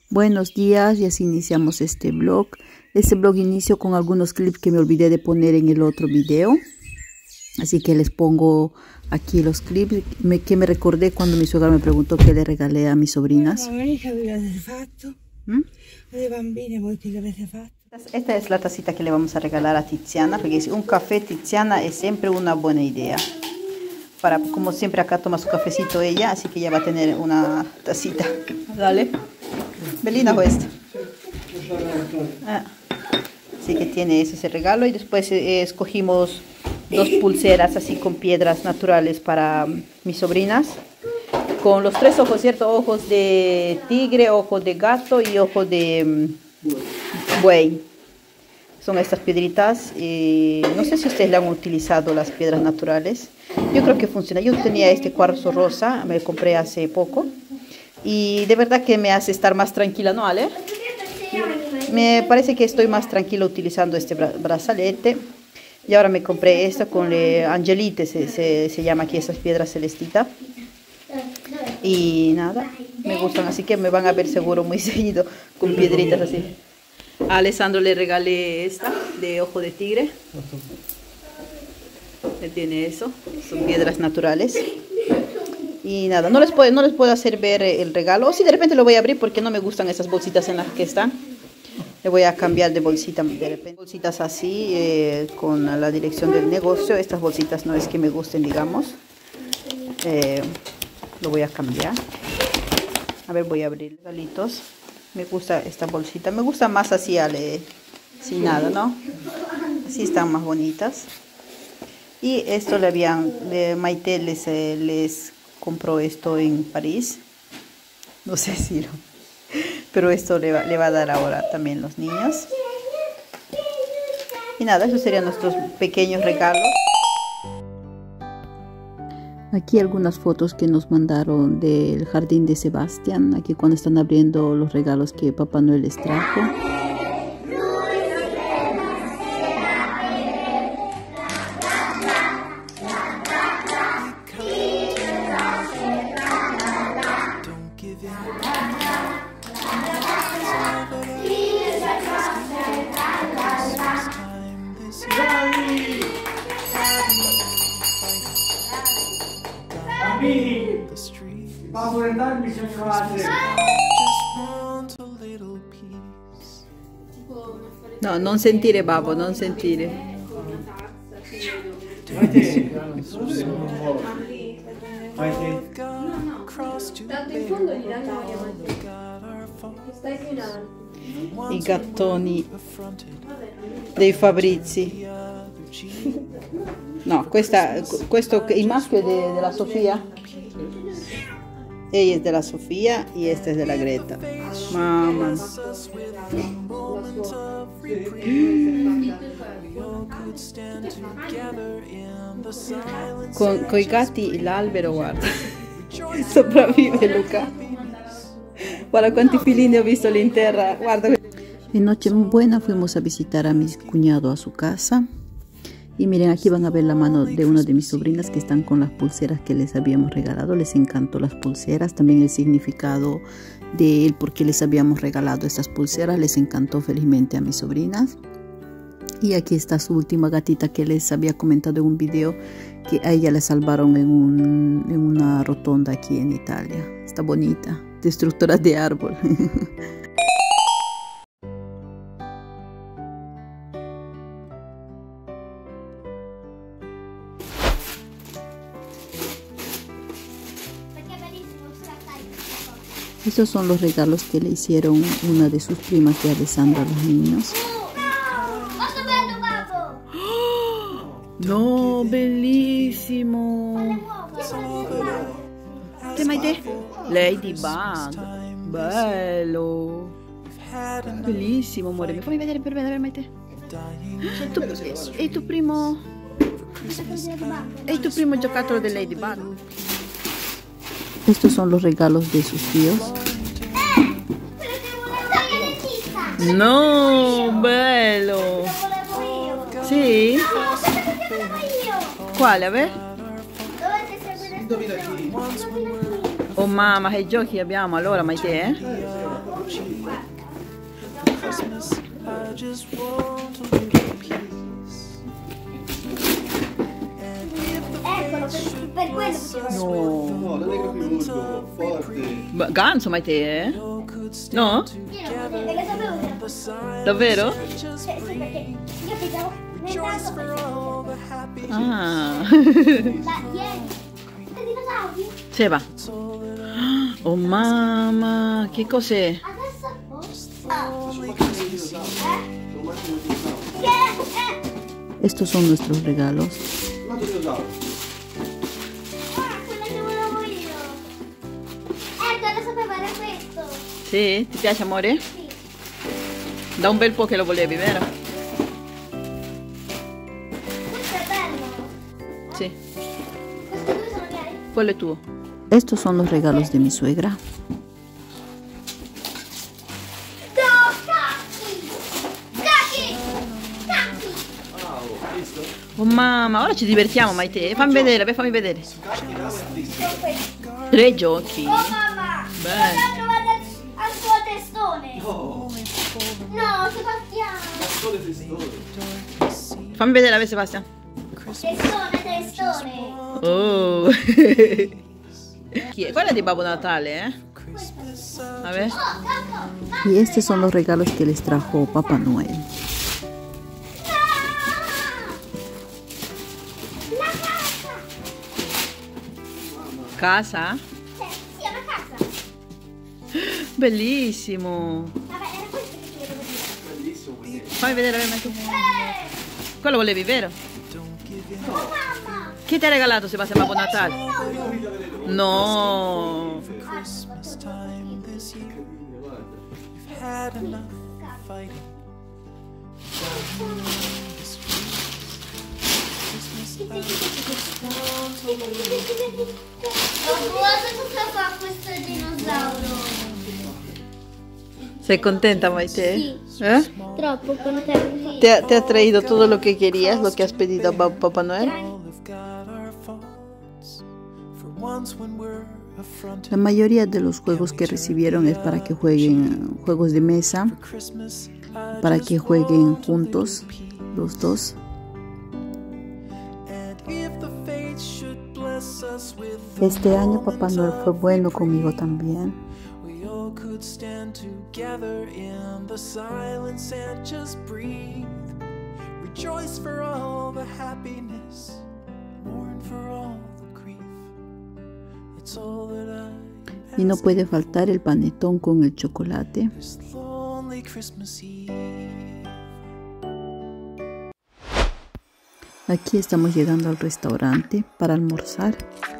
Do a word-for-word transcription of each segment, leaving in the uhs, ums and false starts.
Buenos días, y así iniciamos este blog. Este blog inicio con algunos clips que me olvidé de poner en el otro video. Así que les pongo aquí los clips me, que me recordé cuando mi suegra me preguntó qué le regalé a mis sobrinas. ¿Mm? Esta es la tacita que le vamos a regalar a Tiziana, porque un café Tiziana es siempre una buena idea. Para, como siempre acá toma su cafecito ella, así que ella va a tener una tacita. Dale. Belina o esta. Ah. Así que tiene ese, ese regalo. Y después eh, escogimos dos pulseras así con piedras naturales para um, mis sobrinas. Con los tres ojos, ¿cierto? Ojos de tigre, ojos de gato y ojos de um, buey. Son estas piedritas. Eh, no sé si ustedes le han utilizado las piedras naturales. Yo creo que funciona. Yo tenía este cuarzo rosa, me lo compré hace poco. Y de verdad que me hace estar más tranquila, ¿no, Ale? Me parece que estoy más tranquila utilizando este bra brazalete. Y ahora me compré esta con le Angelite, se, se, se llama aquí, esas piedras celestitas. Y nada, me gustan, así que me van a ver seguro muy seguido con piedritas así. A Alessandro le regalé esta de ojo de tigre. Él tiene eso, son piedras naturales. Y nada, no les puedo, no les puedo hacer ver el regalo. O si de repente lo voy a abrir porque no me gustan esas bolsitas en las que están. Le voy a cambiar de bolsita de repente. Bolsitas así, eh, con la dirección del negocio. Estas bolsitas no es que me gusten, digamos. Eh, lo voy a cambiar. A ver, voy a abrir regalitos. Me gusta esta bolsita. Me gusta más así, ale, sin nada, ¿no? Así están más bonitas. Y esto le habían, de Maite les, eh, les compró esto en París. No sé si lo... Pero esto le va, le va a dar ahora también los niños. Y nada, esos serían nuestros pequeños regalos. Aquí algunas fotos que nos mandaron del jardín de Sebastián. Aquí cuando están abriendo los regalos que Papá Noel les trajo. No, non sentire babbo, non sentire. I gattoni dei Fabrizi. No, questa, questo, il maschio è de, della Sofia. Ella es de la Sofía y esta es de la Greta. Mamá. Con, con i gatti l'albero, guarda. Sopravvive Luca. Guarda quanti filini ho visto lì in terra. Guarda. En Nochebuena fuimos a visitar a mi cuñado a su casa. Y miren, aquí van a ver la mano de una de mis sobrinas que están con las pulseras que les habíamos regalado. Les encantó las pulseras, también el significado de él, porque les habíamos regalado estas pulseras. Les encantó felizmente a mis sobrinas. Y aquí está su última gatita que les había comentado en un video, que a ella la salvaron en, un, en una rotonda aquí en Italia. Está bonita, destructora de árbol. Estos son los regalos que le hicieron una de sus primas de Alessandro a los niños. No, bellissimo. Che Maite? Ladybug. Bello. Bellissimo, amore. Mi fammi vedere per vedere, Maite. È tu, è il tuo primo... È il tuo primo giocattolo del Ladybug. Estos son los regalos de sus tíos. No, bello. Sí. ¿Cuál? A ver. Oh mamma, che giochi abbiamo allora, Maite, eh? Eccolo, per, per quello No. No, non è capito, forte. Ganzo Maite, eh? No? io non perché sapevo che era. Davvero? Sì, sì, perché io pensavo nel caso Ah. da ieri. I dinosauri? Se va. Oh mamma, che cos'è? Adesso ah. Sono macchine di dinosauri. Eh? Sono macchine di dinosauri. Che? Eh? Estos son nuestros regalos. Un altro dinosauro. Ah, quella che volevo io. Ecco, lo sapevo, era questo. Sì? Ti piace amore? Sì. Da un bel po' che lo volevi, vero? Questo è bello. Sì. Questi due sono miei? Quello è tuo. Estos son los regalos de mi suegra. No, cacchi! Cacchi! Cacchi! Ah, oh, hai visto? Oh mamma, ora ci divertiamo Maite. Fammi vedere, beh, fammi vedere. Cacchi grandissimi. Sono questi. Tre giochi. Oh mamma! Beh. L'ho trovato al, al suo testone! No, No, Sebastiano! sole testone. Fammi vedere, a ver, Sebastian. Testone, testone! Oh. Chi è? Quella di Babbo Natale, eh? A ver. Oh, cacco! Y estos son los regalos que les trajo Papá Noel. La casa! Casa? Cioè, sì, è una casa! Bellissimo. Vabbè, era questo che ti volevo dire. Bellissimo. perché- Fammi vedere, a ver, tu. Eh! Quello volevi, vero? Oh mamma! Chi ti ha regalato Sebastian Babbo Natale? No. Christmas time this year. Incredibile, guarda. We've had enough fighting. Guarda cosa fa questo dinosauro! ¿Sei contenta, Maite? Sì. ¿Eh? Troppo contento. ¿Te, ha- te ha traído todo lo que querías, lo que has pedido a Ba- Papá Noel? All have got our faults. For once when we're affronted La mayoría de los juegos que recibieron es para que jueguen juegos de mesa, for Christmas, I para just que jueguen want to juntos live in peace. los dos. And if the fates should bless us with Este the año Papá Noel fue moment bueno of conmigo reprieve, también. we all could stand together in the silence and just breathe. Rejoice for all the happiness, mourn for all the grief. It's all that I Y no ask puede faltar el panetón con el chocolate. this lonely Christmas Eve. Aquí estamos llegando al restaurante para almorzar.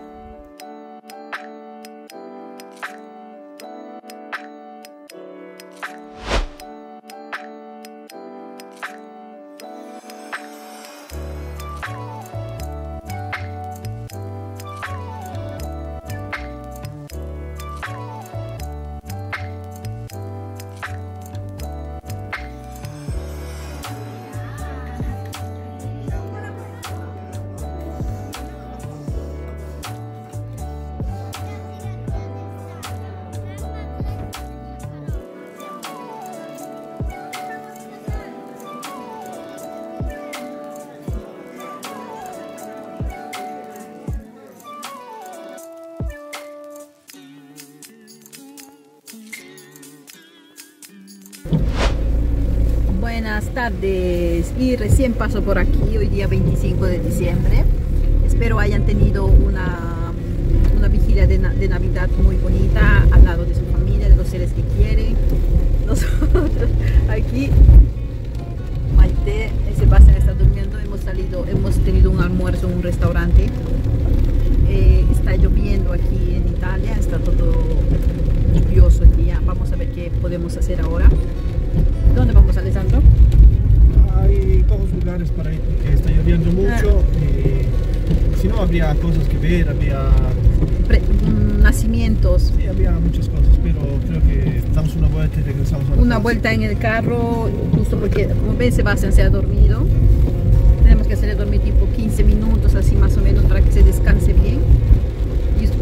Buenas tardes, y recién paso por aquí hoy día veinticinco de diciembre. Espero hayan tenido una, una vigilia de, na- de Navidad muy bonita al lado de su familia, de los seres que quieren. Nosotros aquí, Maite y Sebastián están durmiendo. Hemos salido, hemos tenido un almuerzo en un restaurante. Eh, está lloviendo aquí en Italia, está todo lluvioso el día. Vamos a ver qué podemos hacer ahora. ¿Dónde vamos, Alessandro? Hay pocos lugares para ir porque está lloviendo mucho y si no habría cosas que ver, había, Pre- mm, nacimientos. sí, había muchas cosas, pero creo que damos una vuelta y regresamos a la Una casa. vuelta en el carro, justo porque, como ven, Sebastián se ha dormido. Tenemos que hacerle dormir tipo quince minutos, así más o menos, para que se descanse bien. Y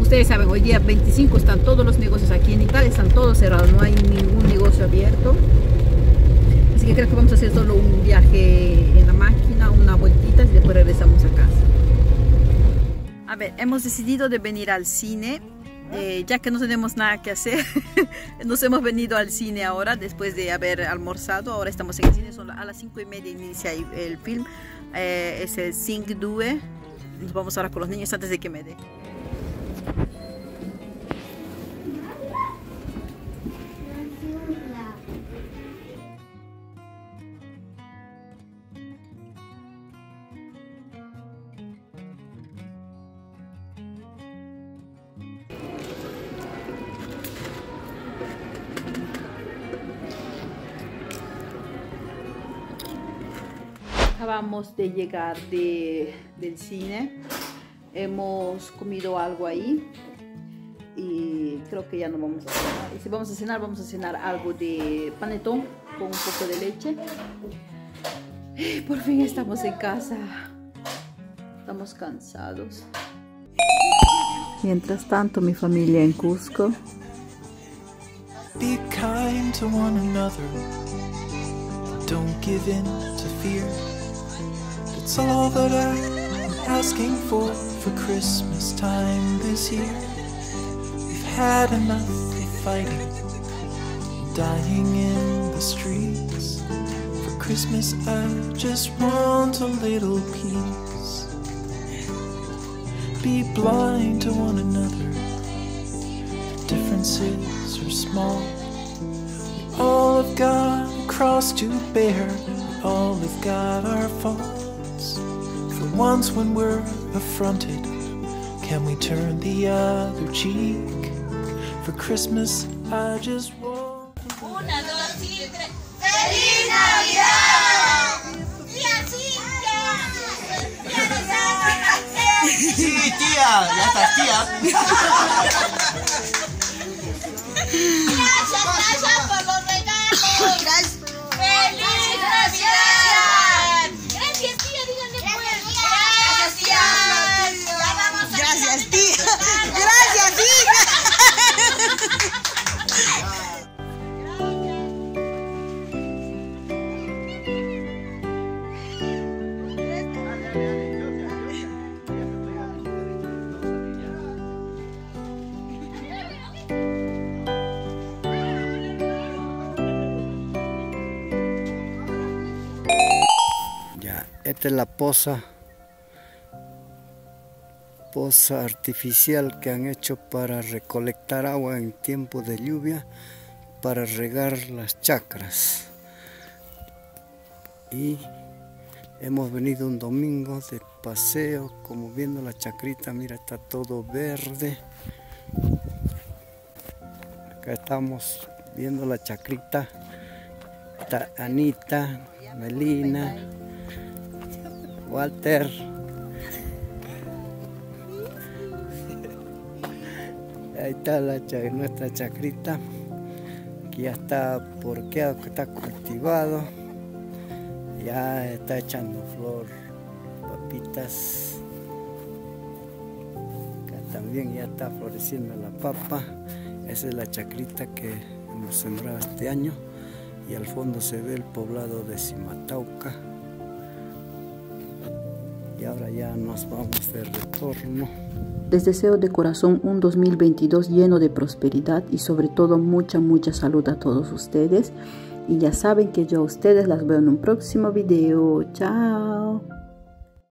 ustedes saben, hoy día veinticinco están todos los negocios aquí en Italia, están todos cerrados, no hay ningún negocio abierto. Así que creo que vamos a hacer solo un viaje en la máquina, una vueltita y después regresamos a casa. A ver, hemos decidido de venir al cine, eh, ya que no tenemos nada que hacer. Nos hemos venido al cine ahora, después de haber almorzado. Ahora estamos en el cine, son a las cinco y media inicia el film. Eh, es el Sing Due. Nos vamos ahora con los niños antes de que me dé. Acabamos de llegar de, del cine, hemos comido algo ahí y creo que ya no vamos a cenar. Y si vamos a cenar, vamos a cenar algo de panetón con un poco de leche. Y por fin estamos en casa, estamos cansados. Mientras tanto, mi familia en Cusco. Be kind to one another, don't give in to fear. It's all that I'm asking for for Christmas time this year. We've had enough of fighting, dying in the streets. For Christmas I just want a little peace. Be blind to one another, the differences are small. We all have got a cross to bear, we all have got our faults. For once when we're affronted, can we turn the other cheek? For Christmas I just want Una, dos, y tres. ¡Feliz Navidad! ¡Tía Cintia! ¡Ya nos vamos! Sí, tía, ya estás, tía. Gracias, gracias por los regalos. Gracias. ¡Feliz Navidad! Gracias, tía, díganle pues. Gracias, tía. Ya vamos a Gracias, tía. Gracias, tía. Esta es la poza, poza artificial que han hecho para recolectar agua en tiempo de lluvia, para regar las chacras. Y hemos venido un domingo de paseo, como viendo la chacrita, mira, está todo verde. Acá estamos viendo la chacrita, está Anita, Melina, Walter. Ahí está la, nuestra chacrita, que ya está porqueado, que está cultivado, ya está echando flor, papitas. Acá también ya está floreciendo la papa. Esa es la chacrita que hemos sembrado este año, y al fondo se ve el poblado de Simatauca. Y ahora ya nos vamos de retorno. Les deseo de corazón un dos mil veintidós lleno de prosperidad y sobre todo mucha, mucha salud a todos ustedes. Y ya saben que yo a ustedes las veo en un próximo video. Chao.